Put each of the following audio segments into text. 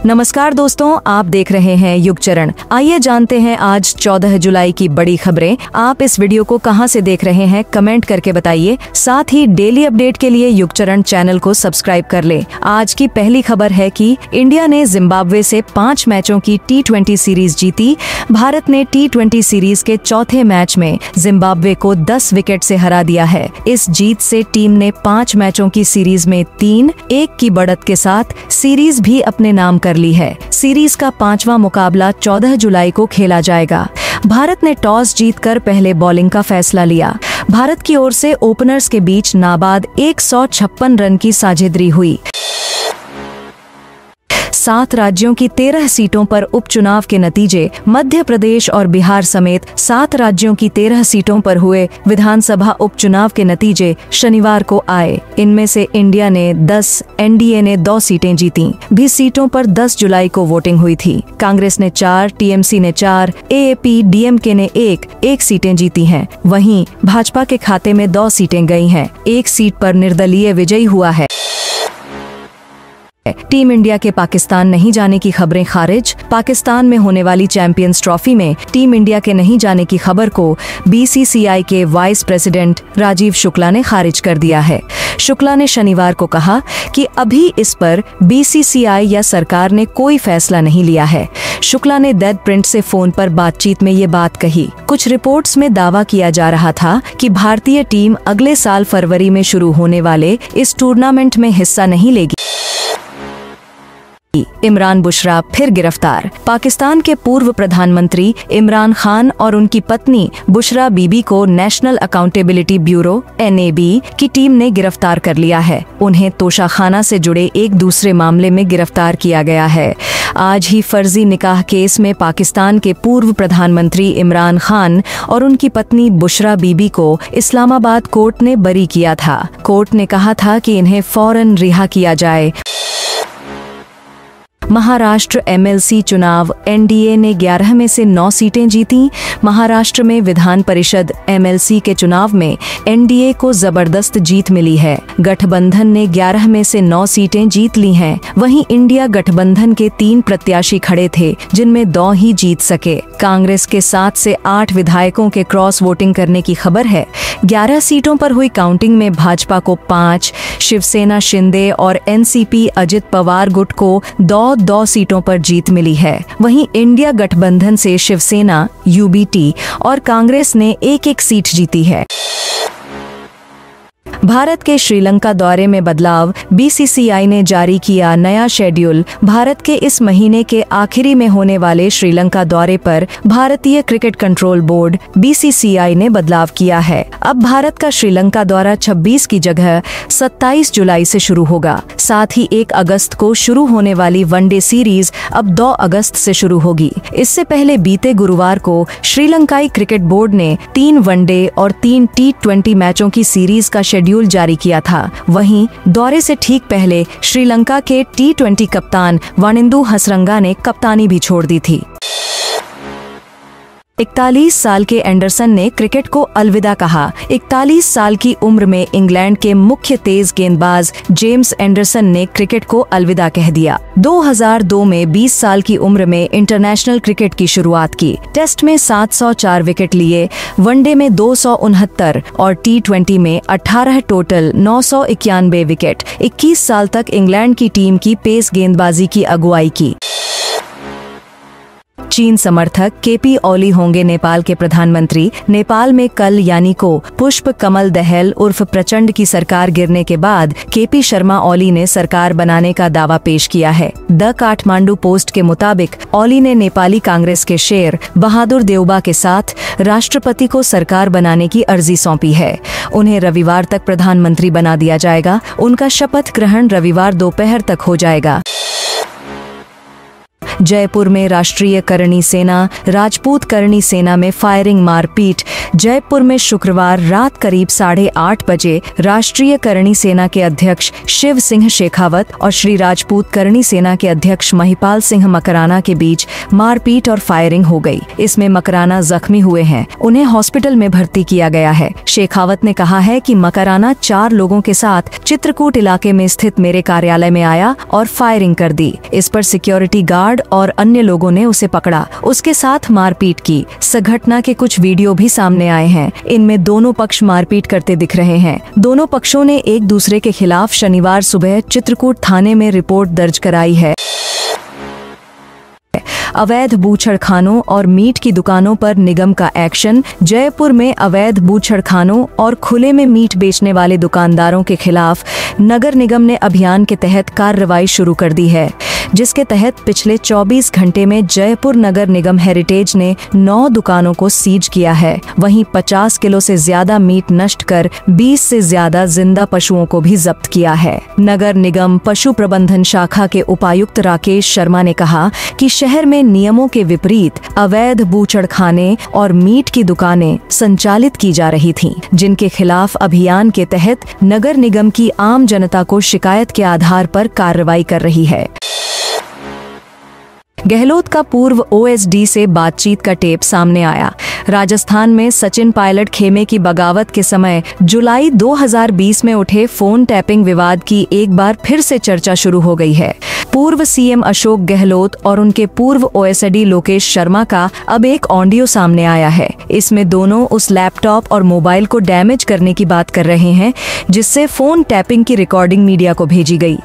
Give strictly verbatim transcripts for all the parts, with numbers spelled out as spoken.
नमस्कार दोस्तों, आप देख रहे हैं युग चरण। आइए जानते हैं आज चौदह जुलाई की बड़ी खबरें। आप इस वीडियो को कहां से देख रहे हैं कमेंट करके बताइए। साथ ही डेली अपडेट के लिए युग चरण चैनल को सब्सक्राइब कर ले। आज की पहली खबर है कि इंडिया ने जिम्बाब्वे से पाँच मैचों की टी ट्वेंटी सीरीज जीती। भारत ने टी ट्वेंटी सीरीज के चौथे मैच में जिम्बाब्वे को दस विकेट से हरा दिया है। इस जीत से टीम ने पाँच मैचों की सीरीज में तीन एक की बढ़त के साथ सीरीज भी अपने नाम कर ली है। सीरीज का पांचवा मुकाबला चौदह जुलाई को खेला जाएगा। भारत ने टॉस जीतकर पहले बॉलिंग का फैसला लिया। भारत की ओर से ओपनर्स के बीच नाबाद एक सौ छप्पन रन की साझेदारी हुई। सात राज्यों की तेरह सीटों पर उपचुनाव के नतीजे। मध्य प्रदेश और बिहार समेत सात राज्यों की तेरह सीटों पर हुए विधानसभा उपचुनाव के नतीजे शनिवार को आए। इनमें से इंडिया ने दस, एनडीए ने दो सीटें जीतीं। भी सीटों पर दस जुलाई को वोटिंग हुई थी। कांग्रेस ने चार, टीएमसी ने चार, एएपी, डीएमके ने एक एक सीटें जीती हैं। वहीं भाजपा के खाते में दो सीटें गई हैं। एक सीट पर निर्दलीय विजयी हुआ है। टीम इंडिया के पाकिस्तान नहीं जाने की खबरें खारिज। पाकिस्तान में होने वाली चैंपियंस ट्रॉफी में टीम इंडिया के नहीं जाने की खबर को बीसीसीआई के वाइस प्रेसिडेंट राजीव शुक्ला ने खारिज कर दिया है। शुक्ला ने शनिवार को कहा कि अभी इस पर बीसीसीआई या सरकार ने कोई फैसला नहीं लिया है। शुक्ला ने डेड प्रिंट से फोन पर बातचीत में ये बात कही। कुछ रिपोर्ट्स में दावा किया जा रहा था कि भारतीय टीम अगले साल फरवरी में शुरू होने वाले इस टूर्नामेंट में हिस्सा नहीं लेगी। इमरान बुशरा फिर गिरफ्तार। पाकिस्तान के पूर्व प्रधानमंत्री इमरान खान और उनकी पत्नी बुशरा बीबी को national accountability bureau N A B की टीम ने गिरफ्तार कर लिया है। उन्हें तोशाखाना से जुड़े एक दूसरे मामले में गिरफ्तार किया गया है। आज ही फर्जी निकाह केस में पाकिस्तान के पूर्व प्रधानमंत्री इमरान खान और उनकी पत्नी बुशरा बीबी को इस्लामाबाद कोर्ट ने बरी किया था। कोर्ट ने कहा था कि इन्हें फौरन रिहा किया जाए। महाराष्ट्र एमएलसी चुनाव। एनडीए ने ग्यारह में से नौ सीटें जीतीं। महाराष्ट्र में विधान परिषद एमएलसी के चुनाव में एनडीए को जबरदस्त जीत मिली है। गठबंधन ने ग्यारह में से नौ सीटें जीत ली हैं। वहीं इंडिया गठबंधन के तीन प्रत्याशी खड़े थे, जिनमें दो ही जीत सके। कांग्रेस के सात से आठ विधायकों के क्रॉस वोटिंग करने की खबर है। ग्यारह सीटों पर हुई काउंटिंग में भाजपा को पाँच, शिवसेना शिंदे और एनसीपी अजित पवार गुट को दो दो सीटों पर जीत मिली है। वहीं इंडिया गठबंधन से शिवसेना, यूबीटी और कांग्रेस ने एक एक सीट जीती है। भारत के श्रीलंका दौरे में बदलाव। बीसीसीआई ने जारी किया नया शेड्यूल। भारत के इस महीने के आखिरी में होने वाले श्रीलंका दौरे पर भारतीय क्रिकेट कंट्रोल बोर्ड बीसीसीआई ने बदलाव किया है। अब भारत का श्रीलंका दौरा छब्बीस की जगह सत्ताईस जुलाई से शुरू होगा। साथ ही एक अगस्त को शुरू होने वाली वनडे सीरीज अब दो अगस्त से शुरू होगी। इससे पहले बीते गुरुवार को श्रीलंकाई क्रिकेट बोर्ड ने तीन वनडे और तीन टी ट्वेंटी मैचों की सीरीज का शेड्यूल जारी किया था। वहीं दौरे से ठीक पहले श्रीलंका के टी ट्वेंटी कप्तान वानिंदु हसरंगा ने कप्तानी भी छोड़ दी थी। इकतालीस साल के एंडरसन ने क्रिकेट को अलविदा कहा। इकतालीस साल की उम्र में इंग्लैंड के मुख्य तेज गेंदबाज जेम्स एंडरसन ने क्रिकेट को अलविदा कह दिया। दो हज़ार दो में बीस साल की उम्र में इंटरनेशनल क्रिकेट की शुरुआत की। टेस्ट में सात सौ चार विकेट लिए, वनडे में दो सौ उनहत्तर और टी ट्वेंटी में अठारह, टोटल नौ सौ इक्यानवे विकेट। इक्कीस साल तक इंग्लैंड की टीम की पेस गेंदबाजी की अगुवाई की। चीन समर्थक केपी ओली होंगे नेपाल के प्रधानमंत्री। नेपाल में कल यानी को पुष्प कमल दहल उर्फ प्रचंड की सरकार गिरने के बाद केपी शर्मा ओली ने सरकार बनाने का दावा पेश किया है। द काठमांडू पोस्ट के मुताबिक ओली ने नेपाली कांग्रेस के शेर बहादुर देउबा के साथ राष्ट्रपति को सरकार बनाने की अर्जी सौंपी है। उन्हें रविवार तक प्रधानमंत्री बना दिया जाएगा। उनका शपथ ग्रहण रविवार दोपहर तक हो जाएगा। जयपुर में राष्ट्रीय करणी सेना राजपूत करणी सेना में फायरिंग मारपीट। जयपुर में शुक्रवार रात करीब साढ़े आठ बजे राष्ट्रीय करणी सेना के अध्यक्ष शिव सिंह शेखावत और श्री राजपूत करणी सेना के अध्यक्ष महिपाल सिंह मकराना के बीच मारपीट और फायरिंग हो गई। इसमें मकराना जख्मी हुए हैं, उन्हें हॉस्पिटल में भर्ती किया गया है। शेखावत ने कहा है कि मकराना चार लोगों के साथ चित्रकूट इलाके में स्थित मेरे कार्यालय में आया और फायरिंग कर दी। इस पर सिक्योरिटी गार्ड और अन्य लोगों ने उसे पकड़ा, उसके साथ मारपीट की। इस घटना के कुछ वीडियो भी सामने आए हैं, इनमें दोनों पक्ष मारपीट करते दिख रहे हैं। दोनों पक्षों ने एक दूसरे के खिलाफ शनिवार सुबह चित्रकूट थाने में रिपोर्ट दर्ज कराई है। अवैध बूचड़खानों और मीट की दुकानों पर निगम का एक्शन। जयपुर में अवैध बूचड़खानों और खुले में मीट बेचने वाले दुकानदारों के खिलाफ नगर निगम ने अभियान के तहत कार्रवाई शुरू कर दी है, जिसके तहत पिछले चौबीस घंटे में जयपुर नगर निगम हेरिटेज ने नौ दुकानों को सीज किया है। वहीं पचास किलो से ज्यादा मीट नष्ट कर बीस से ज्यादा जिंदा पशुओं को भी जब्त किया है। नगर निगम पशु प्रबंधन शाखा के उपायुक्त राकेश शर्मा ने कहा कि शहर में नियमों के विपरीत अवैध बूचड़खाने और मीट की दुकानें संचालित की जा रही थीं, जिनके खिलाफ अभियान के तहत नगर निगम की आम जनता को शिकायत के आधार पर कार्रवाई कर रही है। गहलोत का पूर्व ओएसडी से बातचीत का टेप सामने आया। राजस्थान में सचिन पायलट खेमे की बगावत के समय जुलाई दो हज़ार बीस में उठे फोन टैपिंग विवाद की एक बार फिर से चर्चा शुरू हो गई है। पूर्व सीएम अशोक गहलोत और उनके पूर्व ओएसडी लोकेश शर्मा का अब एक ऑडियो सामने आया है। इसमें दोनों उस लैपटॉप और मोबाइल को डैमेज करने की बात कर रहे हैं, जिससे फोन टैपिंग की रिकॉर्डिंग मीडिया को भेजी गई।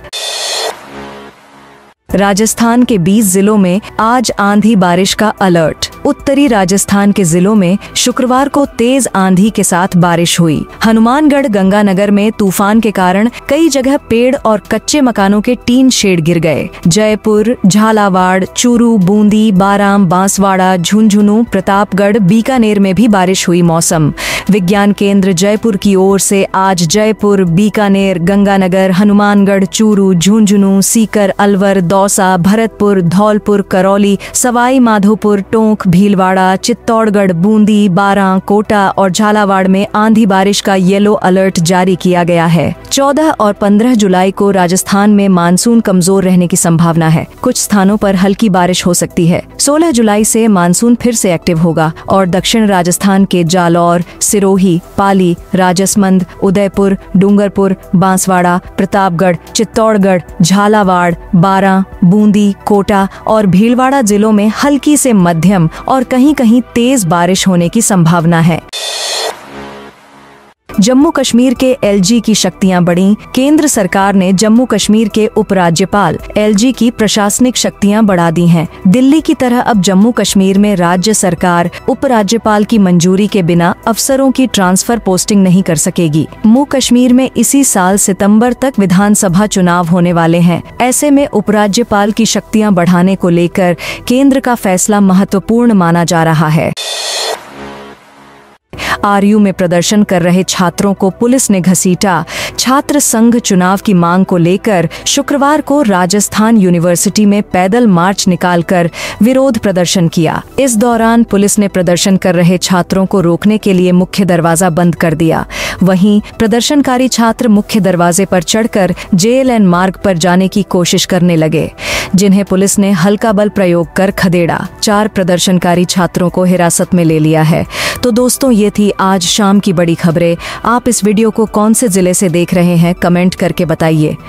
राजस्थान के बीस जिलों में आज आंधी बारिश का अलर्ट। उत्तरी राजस्थान के जिलों में शुक्रवार को तेज आंधी के साथ बारिश हुई। हनुमानगढ़ गंगानगर में तूफान के कारण कई जगह पेड़ और कच्चे मकानों के टीन शेड गिर गए। जयपुर, झालावाड़, चूरू, बूंदी, बाराम, बांसवाड़ा, झुंझुनू, प्रतापगढ़, बीकानेर में भी बारिश हुई। मौसम विज्ञान केंद्र जयपुर की ओर से आज जयपुर, बीकानेर, गंगानगर, हनुमानगढ़, चूरू, झुंझुनू, सीकर, अलवर, दौसा, भरतपुर, धौलपुर, करौली, सवाई माधोपुर, टोंक, भीलवाड़ा, चित्तौड़गढ़, बूंदी, बारां, कोटा और झालावाड़ में आंधी बारिश का येलो अलर्ट जारी किया गया है। चौदह और पंद्रह जुलाई को राजस्थान में मानसून कमजोर रहने की संभावना है। कुछ स्थानों पर हल्की बारिश हो सकती है। सोलह जुलाई से मानसून फिर से एक्टिव होगा और दक्षिण राजस्थान के जालौर, सिरोही, पाली, राजसमंद, उदयपुर, डूंगरपुर, बांसवाड़ा, प्रतापगढ़, चित्तौड़गढ़, झालावाड़, बारां, बूंदी, कोटा और भीलवाड़ा जिलों में हल्की से मध्यम और कहीं कहीं तेज बारिश होने की संभावना है। जम्मू कश्मीर के एलजी की शक्तियां बढ़ीं। केंद्र सरकार ने जम्मू कश्मीर के उपराज्यपाल एलजी की प्रशासनिक शक्तियां बढ़ा दी हैं। दिल्ली की तरह अब जम्मू कश्मीर में राज्य सरकार उपराज्यपाल की मंजूरी के बिना अफसरों की ट्रांसफर पोस्टिंग नहीं कर सकेगी। जम्मू कश्मीर में इसी साल सितंबर तक विधानसभा चुनाव होने वाले हैं। ऐसे में उपराज्यपाल की शक्तियां बढ़ाने को लेकर केंद्र का फैसला महत्वपूर्ण माना जा रहा है। आरयू में प्रदर्शन कर रहे छात्रों को पुलिस ने घसीटा। छात्र संघ चुनाव की मांग को लेकर शुक्रवार को राजस्थान यूनिवर्सिटी में पैदल मार्च निकालकर विरोध प्रदर्शन किया। इस दौरान पुलिस ने प्रदर्शन कर रहे छात्रों को रोकने के लिए मुख्य दरवाजा बंद कर दिया। वहीं प्रदर्शनकारी छात्र मुख्य दरवाजे पर चढ़कर जेएलएन मार्ग पर जाने की कोशिश करने लगे, जिन्हें पुलिस ने हल्का बल प्रयोग कर खदेड़ा। चार प्रदर्शनकारी छात्रों को हिरासत में ले लिया है। तो दोस्तों, ये थी आज शाम की बड़ी खबरें। आप इस वीडियो को कौन से जिले से देख रहे हैं, कमेंट करके बताइए।